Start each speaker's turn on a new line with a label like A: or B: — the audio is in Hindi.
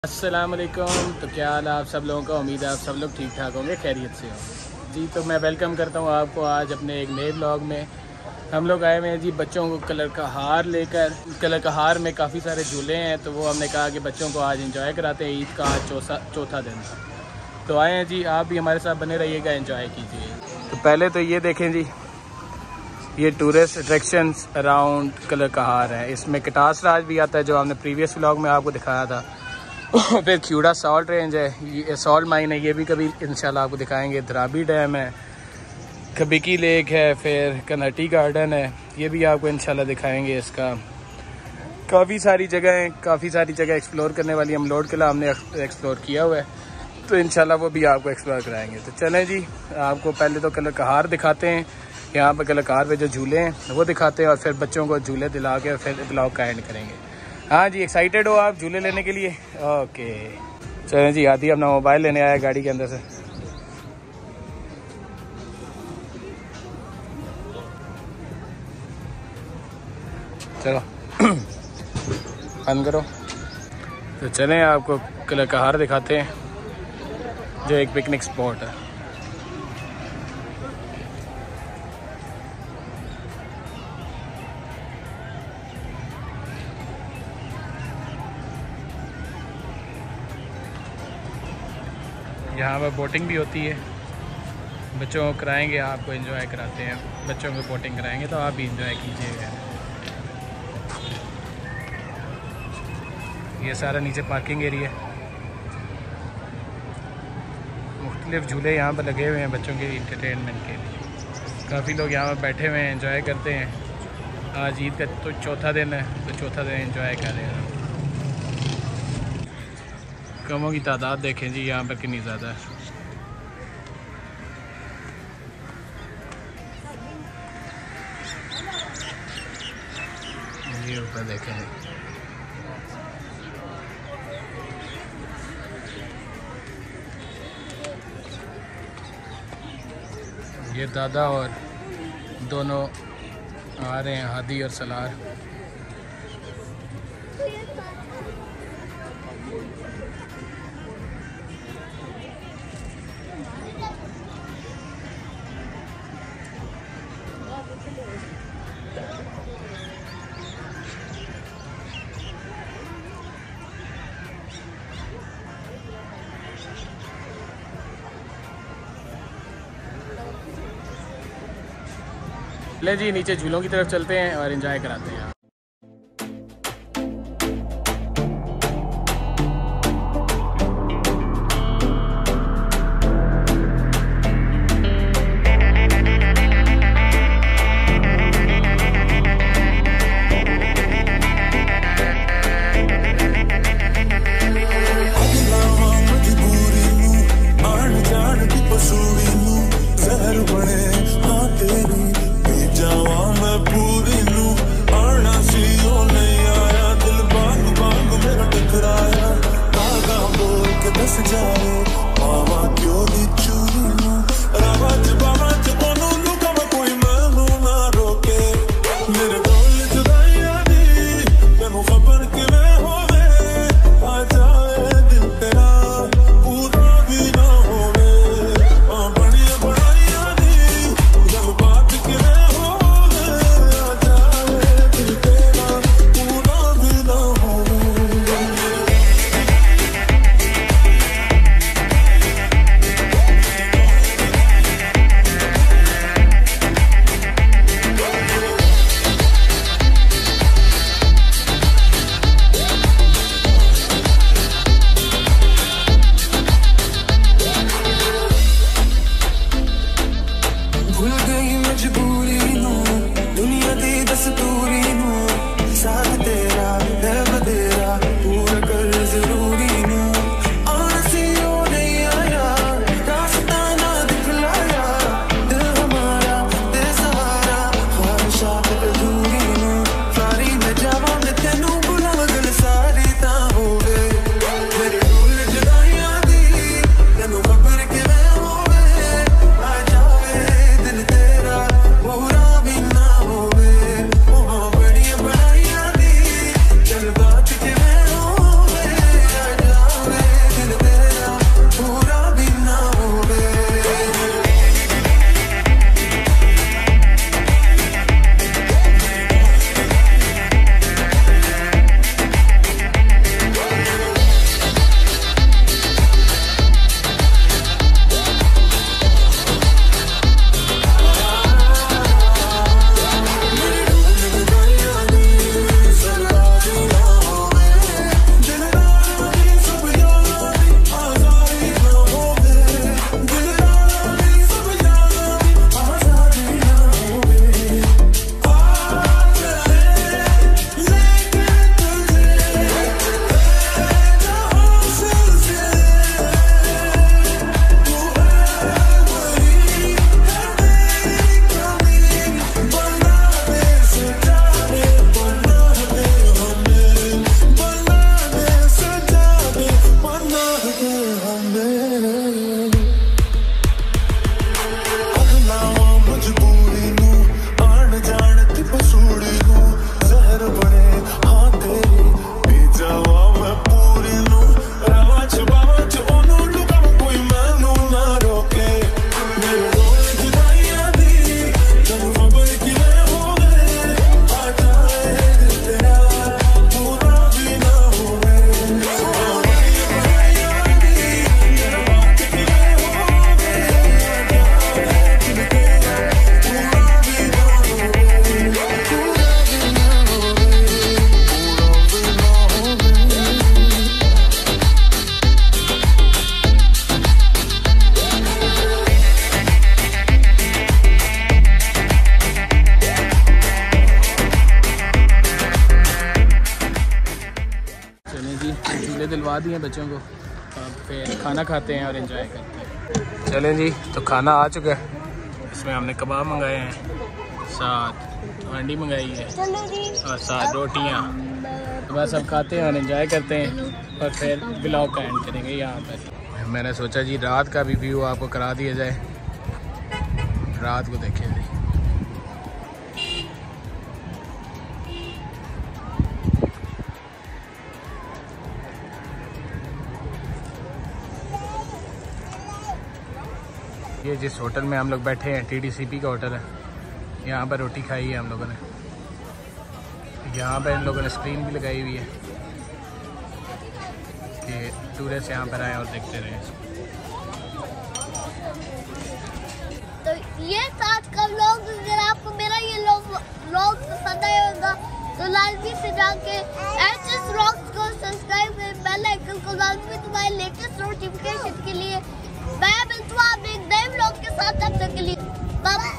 A: अस्सलाम वालेकुम। तो क्या हाल है आप सब लोगों का। उम्मीद है आप सब लोग ठीक ठाक होंगे, खैरियत से हो जी। तो मैं वेलकम करता हूँ आपको आज अपने एक नए ब्लॉग में। हम लोग आए हुए हैं जी बच्चों को कलर का हार लेकर। कलर का हार में काफ़ी सारे झूले हैं, तो वो हमने कहा कि बच्चों को आज एंजॉय कराते हैं। ईद का आज चौथा दिन था, तो आए हैं जी। आप भी हमारे साथ बने रहिएगा, एंजॉय कीजिए। तो पहले तो ये देखें जी, ये टूरिस्ट अट्रैक्शंस अराउंड कलर का हार है। इसमें कटास राज भी आता है, जो हमने प्रीवियस व्लॉग में आपको दिखाया था। फिर ख्यूड़ा सॉल्ट रेंज है, ये सॉल्ट माइन है, ये भी कभी इंशाल्लाह आपको दिखाएंगे। धराबी डैम है, कबिकी लेक है, फिर कनहटी गार्डन है, ये भी आपको इंशाल्लाह दिखाएंगे। इसका काफ़ी सारी जगह एक्सप्लोर करने वाली। हम लोड किला हमने एक्सप्लोर किया हुआ है, तो इंशाल्लाह वो भी आपको एक्सप्लोर कराएंगे। तो चलें जी, आपको पहले तो कलर का हार दिखाते हैं। यहाँ पर कलर का हार पे जो झूले हैं वो दिखाते हैं, और फिर बच्चों को झूले दिला के फिर ब्लॉग का एंड करेंगे। हाँ जी, एक्साइटेड हो आप झूले लेने के लिए? ओके चलें जी। आदि अपना मोबाइल लेने आया गाड़ी के अंदर से। चलो बंद करो। तो चलें आपको कलर का हार दिखाते हैं, जो एक पिकनिक स्पॉट है। यहाँ पर बोटिंग भी होती है, बच्चों को कराएंगे, आपको एंजॉय कराते हैं। बच्चों को बोटिंग कराएंगे तो आप भी एंजॉय कीजिएगा। ये सारा नीचे पार्किंग एरिया है। मुख्तलिफ झूले यहाँ पर लगे हुए हैं बच्चों के इंटरटेनमेंट के लिए। काफ़ी लोग यहाँ पर बैठे हुए हैं, एंजॉय करते हैं। आज ईद का तो चौथा दिन है, तो चौथा दिन एंजॉय कर रहे हैं। कमों की तादाद देखें जी यहाँ पर कितनी ज़्यादा है। ये ऊपर देखें, ये दादा और दोनों आ रहे हैं, हादी और सलार। ले जी, नीचे झूलों की तरफ चलते हैं और एंजॉय कराते हैं। दिए बच्चों को, अब फिर खाना खाते हैं और एंजॉय करते हैं। चलें जी, तो खाना आ चुका है। इसमें हमने कबाब मंगाए हैं, साथ हांडी मंगाई है और साथ रोटियाँ। तो बस अब खाते हैं और एंजॉय करते हैं और फिर व्लॉग का एंड करेंगे यहाँ पर। मैंने सोचा जी रात का भी व्यू आपको करा दिया जाए, रात को देखें जी। ये जिस होटल में हम लोग बैठे हैं TDCP का होटल है, यहाँ पर रोटी खाई है हम लोगों ने। यहाँ पर इन लोगों ने स्क्रीन भी लगाई हुई है कि टूरिस्ट यहाँ पर आए और देखते रहे।
B: तो ये आज का व्लॉग, अगर आपको मेरा ये व्लॉग पसंद आया होगा तो लाजमी से जाके HS व्लॉग्स को सब्सक्राइब करें, बेल आइकन को लाजमी तुम्हारे लेटेस्ट नोटिफिकेशन के लिए। मैं मिलता हूँ आप एक नए व्लॉग के साथ, तब तक के लिए बाय।